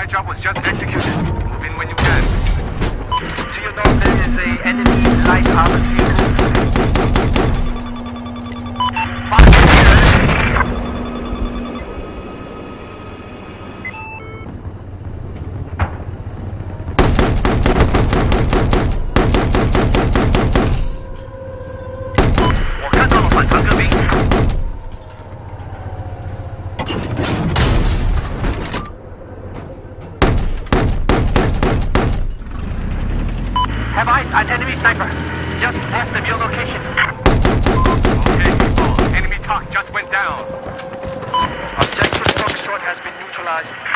My job was just executed. Move in when you can. Do you know if there is an enemy light armored vehicle? Have eyes on enemy sniper. Just past of your location. Okay, people. Enemy talk just went down. Objective Foxtrot has been neutralized.